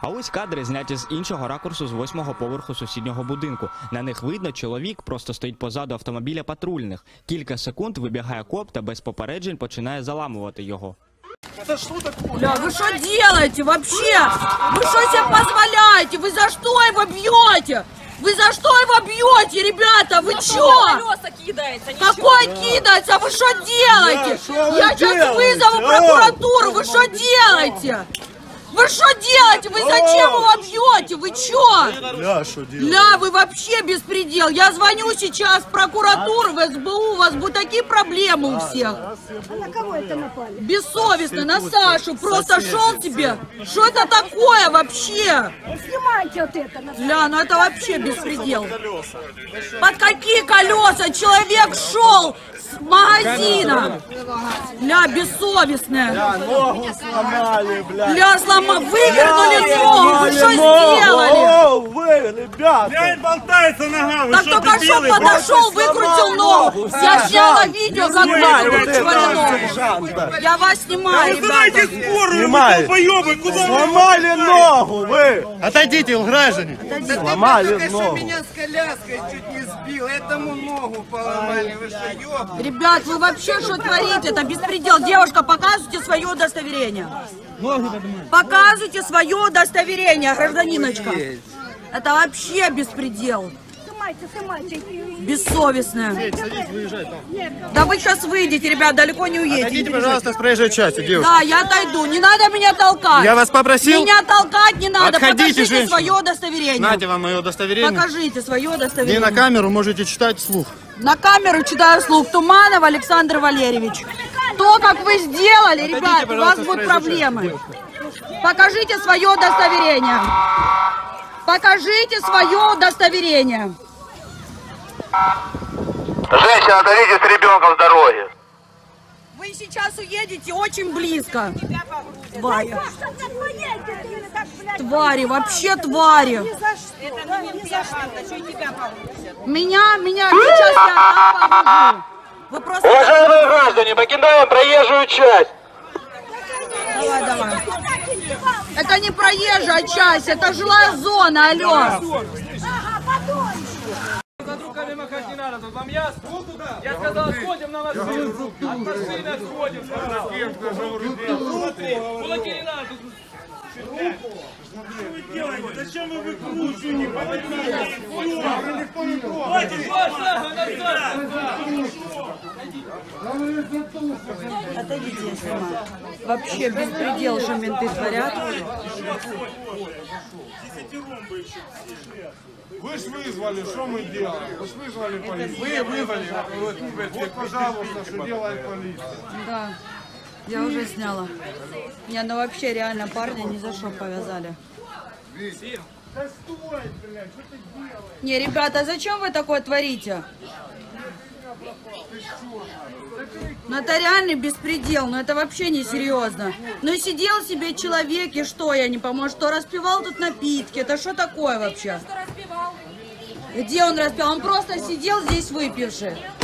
А ось кадри зняті з іншого ракурсу з 8-го поверху сусіднього будинку. На них видно, чоловік просто стоїть позаду автомобіля патрульних. Кілька секунд вибігає коп та без попереджень починає заламувати його. Это что такое? Бля, вы что делаете вообще? Вы что себе позволяете? Вы за что его бьете? Вы за что его бьете, ребята? Вы чё? Колеса кидается, Какой кидается? Вы что делаете? Я сейчас вызову прокуратуру. Вы что делаете? Вы что делаете? Вы зачем его бьете? Вы чё? Ля, что делать? Ля, вы вообще беспредел. Я звоню сейчас в прокуратуру, в СБУ. У вас будут такие проблемы у всех. А на кого это напали? Бессовестно, на Сашу. Просто шел тебе. Что это такое вообще? Снимайте вот это. Ля, ну это вообще беспредел. Под какие колеса? Человек шел с магазина. Ля, бессовестная. Ногу сломали, блядь. Ля, вывернули ногу. Вы что сделали? О, вы, ребята. Блядь, болтается нога, вы Так что, только что дебилы? подошел, выкрутил ногу. Я сняла видео, как Снимай вот выкручивали этого ногу. сержанта. Я вас снимаю, Вызывайте ребята. скорую, вы Снимай. долбоёбы, куда вы? Сломали ногу, вы. Отойдите, граждане! Сломали Только что ногу. меня с коляской чуть не сбил, этому ногу поломали, вы что, ёбаные? Ребят, вы вообще что творите? Это беспредел. Девушка, показывайте свое удостоверение. Показывайте свое удостоверение, гражданиночка. Это вообще беспредел. Снимайте. Бессовестная. Да вы сейчас выйдете, ребят, далеко не уедете. Отойдите, пожалуйста, с проезжей части, девушка. Да, я отойду. Не надо меня толкать. Я вас попросил. Меня толкать не надо. Отходите, Покажите женщина. свое удостоверение. Нате вам мое удостоверение. Покажите свое Не удостоверение. на камеру, можете читать вслух. На камеру читаю вслух. Туманов Александр Валерьевич. То, как вы сделали, ребят, у вас пожалуйста, будут с проезжей проблемы. Покажите свое удостоверение. Покажите свое удостоверение. Женщина, отойдите с ребенком с дороги. Вы сейчас уедете очень близко. Твари. Твари, вообще твари. Меня сейчас я там погружу. Вы просто... Уважаемые граждане, покидаем проезжую часть. Давай. Это не проезжая часть, это жилая зона, алло. За руками махать не надо, тут вам ясно? Я сказал, отходим на машину. От машины отходим, сказал. Смотри, кулаки не надо. Что вы делаете? Зачем вы выкручиваете? Хватит, два шага назад. Отойдите, я снимаю. Вообще беспредел, что менты творят. Вы ж вызвали, что мы делаем? Вы ж вызвали полицию. Вы вызвали. Вот, пожалуйста, что делает полиция. Да, я уже сняла. Не, ну вообще реально парня ни за что повязали. Не, ребята, зачем вы такое творите? Ну это реальный беспредел, ну это вообще не серьезно. Ну сидел себе человек и что, я не помню, что распивал тут напитки, это что такое вообще? Где он распивал? Он просто сидел здесь выпивший.